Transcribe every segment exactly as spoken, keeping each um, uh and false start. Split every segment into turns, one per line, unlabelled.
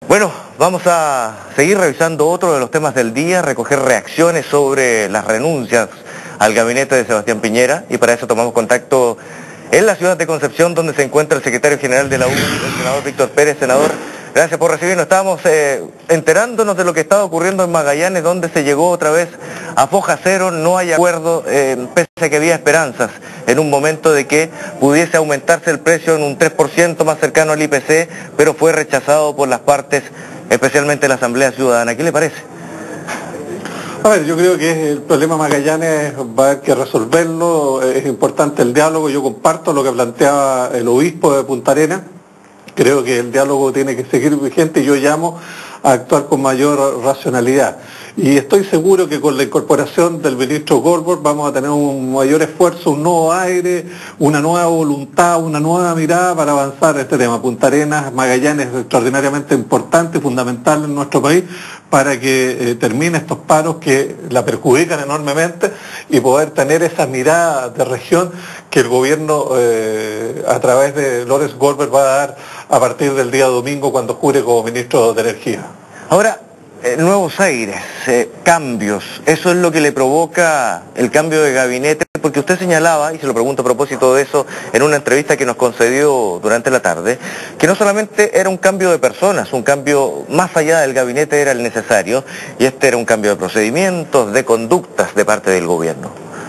Bueno, vamos a seguir revisando otro de los temas del día, recoger reacciones sobre las renuncias al gabinete de Sebastián Piñera, y para eso tomamos contacto en la ciudad de Concepción, donde se encuentra el secretario general de la U D I, el senador Víctor Pérez. Senador, gracias por recibirnos. Estábamos eh, enterándonos de lo que estaba ocurriendo en Magallanes, donde se llegó otra vez a foja cero, no hay acuerdo, eh, pese a que había esperanzas en un momento de que pudiese aumentarse el precio en un tres por ciento más cercano al I P C, pero fue rechazado por las partes, especialmente la Asamblea Ciudadana. ¿Qué le parece?
A ver, yo creo que el problema Magallanes va a haber que resolverlo, es importante el diálogo. Yo comparto lo que planteaba el obispo de Punta Arenas, creo que el diálogo tiene que seguir vigente y yo llamo a actuar con mayor racionalidad. Y estoy seguro que con la incorporación del ministro Goldberg vamos a tener un mayor esfuerzo, un nuevo aire, una nueva voluntad, una nueva mirada para avanzar en este tema. Punta Arenas, Magallanes es extraordinariamente importante y fundamental en nuestro país para que eh, termine estos paros que la perjudican enormemente y poder tener esa mirada de región que el gobierno eh, a través de Lawrence Goldberg va a dar a partir del día domingo cuando jure como ministro de Energía.
Ahora, eh, nuevos aires, eh, cambios, eso es lo que le provoca el cambio de gabinete, porque usted señalaba, y se lo pregunto a propósito de eso, en una entrevista que nos concedió durante la tarde, que no solamente era un cambio de personas, un cambio más allá del gabinete era el necesario, y este era un cambio de procedimientos, de conductas de parte del gobierno.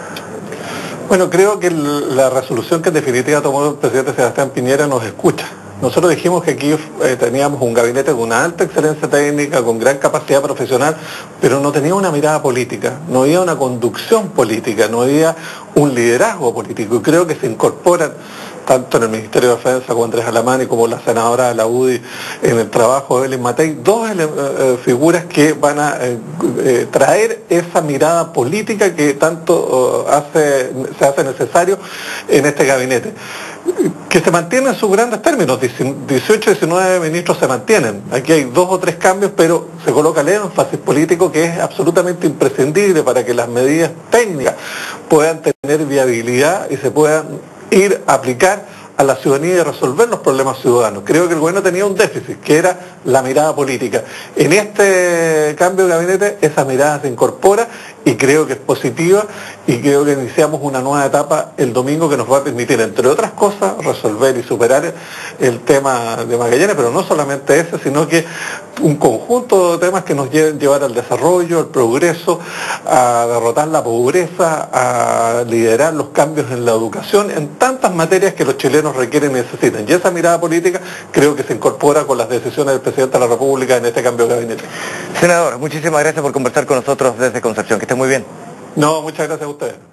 Bueno, creo que la resolución que en definitiva tomó el presidente Sebastián Piñera nos escucha. Nosotros dijimos que aquí eh, teníamos un gabinete con una alta excelencia técnica, con gran capacidad profesional, pero no tenía una mirada política, no había una conducción política, no había un liderazgo político. Y creo que se incorporan, tanto en el Ministerio de Defensa como Andrés Alamani, como la senadora de la U D I, en el trabajo de Evelyn Matei, dos eh, figuras que van a eh, eh, traer esa mirada política que tanto eh, hace, se hace necesario en este gabinete. Que se mantienen en sus grandes términos, dieciocho, diecinueve ministros se mantienen. Aquí hay dos o tres cambios, pero se coloca el énfasis político que es absolutamente imprescindible para que las medidas técnicas puedan tener viabilidad y se puedan ir a aplicar a la ciudadanía y resolver los problemas ciudadanos. Creo que el gobierno tenía un déficit, que era la mirada política. En este cambio de gabinete esa mirada se incorpora y creo que es positiva y creo que iniciamos una nueva etapa el domingo que nos va a permitir, entre otras cosas, resolver y superar el tema de Magallanes, pero no solamente ese, sino que un conjunto de temas que nos lleven llevar al desarrollo, al progreso, a derrotar la pobreza, a liderar los cambios en la educación, en tantas materias que los chilenos requieren y necesitan. Y esa mirada política creo que se incorpora con las decisiones del presidente de la República en este cambio de gabinete.
Senador, muchísimas gracias por conversar con nosotros desde Concepción. Que esté muy bien.
No, muchas gracias a ustedes.